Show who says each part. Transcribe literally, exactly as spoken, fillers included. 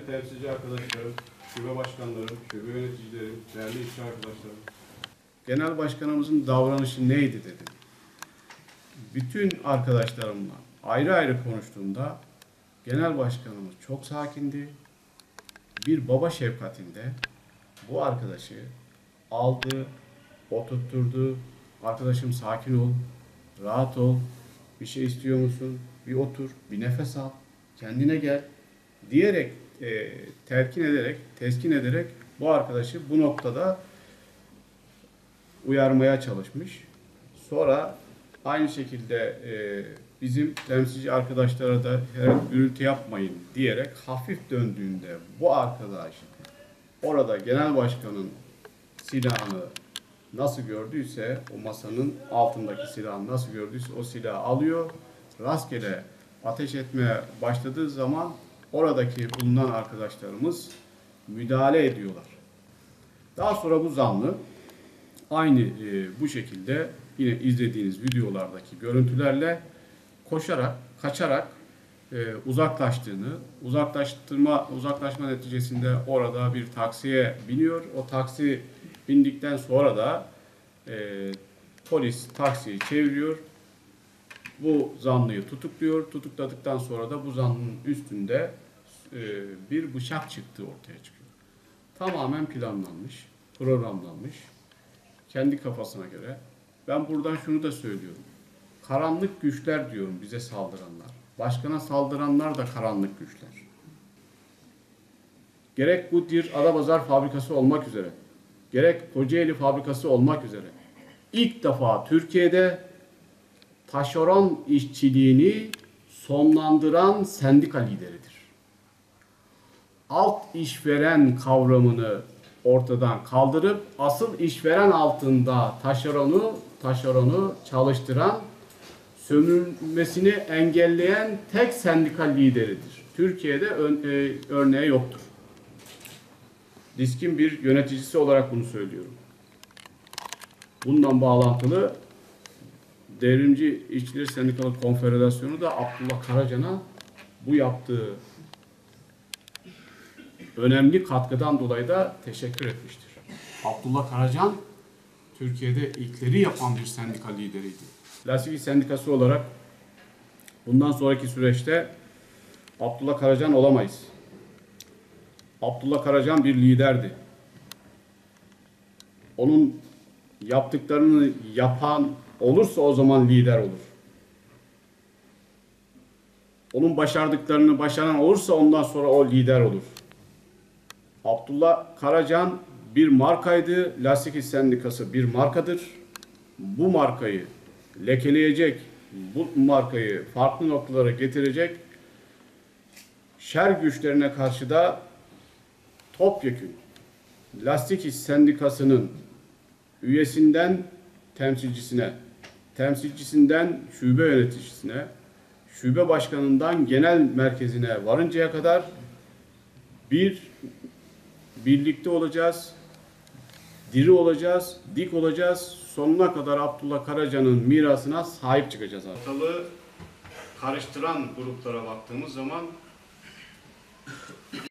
Speaker 1: değerli temsilci arkadaşlarım, şube başkanlarım, şube yöneticilerim, değerli işçi arkadaşlarım. Genel başkanımızın davranışı neydi dedim. Bütün arkadaşlarımla ayrı ayrı konuştuğumda genel başkanımız çok sakindi. Bir baba şefkatinde bu arkadaşı aldı, oturtturdu. Arkadaşım sakin ol, rahat ol, bir şey istiyor musun? Bir otur, bir nefes al, kendine gel diyerek, e, telkin ederek, teskin ederek bu arkadaşı bu noktada uyarmaya çalışmış. Sonra aynı şekilde e, bizim temsilci arkadaşlara da herhangi gürültü yapmayın diyerek hafif döndüğünde bu arkadaş orada genel başkanın silahını nasıl gördüyse, o masanın altındaki silahını nasıl gördüyse o silahı alıyor, rastgele ateş etmeye başladığı zaman oradaki bulunan arkadaşlarımız müdahale ediyorlar. Daha sonra bu zanlı aynı e, bu şekilde yine izlediğiniz videolardaki görüntülerle koşarak, kaçarak e, uzaklaştığını, uzaklaştırma, uzaklaşma neticesinde orada bir taksiye biniyor. O taksi bindikten sonra da e, polis taksiyi çeviriyor. Bu zanlıyı tutukluyor. Tutukladıktan sonra da bu zanlının üstünde e, bir bıçak çıktığı ortaya çıkıyor. Tamamen planlanmış, programlanmış. Kendi kafasına göre. Ben buradan şunu da söylüyorum. Karanlık güçler diyorum bize saldıranlar. Başkana saldıranlar da karanlık güçler. Gerek bu bir Adapazarı fabrikası olmak üzere, gerek Kocaeli fabrikası olmak üzere ilk defa Türkiye'de taşeron işçiliğini sonlandıran sendika lideridir. Alt işveren kavramını ortadan kaldırıp asıl işveren altında taşeronu taşeronu çalıştıran, sömürmesini engelleyen tek sendika lideridir. Türkiye'de e, örneği yoktur. DİSK'in bir yöneticisi olarak bunu söylüyorum. Bundan bağlantılı Devrimci İşçiler Sendikalı Konfederasyonu da Abdullah Karacan'a bu yaptığı önemli katkıdan dolayı da teşekkür etmiştir. Abdullah Karacan, Türkiye'de ilkleri yapan bir sendika lideriydi. Lastik Sendikası olarak bundan sonraki süreçte Abdullah Karacan olamayız. Abdullah Karacan bir liderdi. Onun yaptıklarını yapan olursa o zaman lider olur. Onun başardıklarını başaran olursa ondan sonra o lider olur. Abdullah Karacan bir markaydı. Lastik İş Sendikası bir markadır. Bu markayı lekeleyecek, bu markayı farklı noktalara getirecek şer güçlerine karşı da topyekün Lastik İş Sendikası'nın üyesinden temsilcisine, temsilcisinden şube yöneticisine, şube başkanından genel merkezine varıncaya kadar bir birlikte olacağız, diri olacağız, dik olacağız. Sonuna kadar Abdullah Karacan'ın mirasına sahip çıkacağız. Ortalığı karıştıran gruplara baktığımız zaman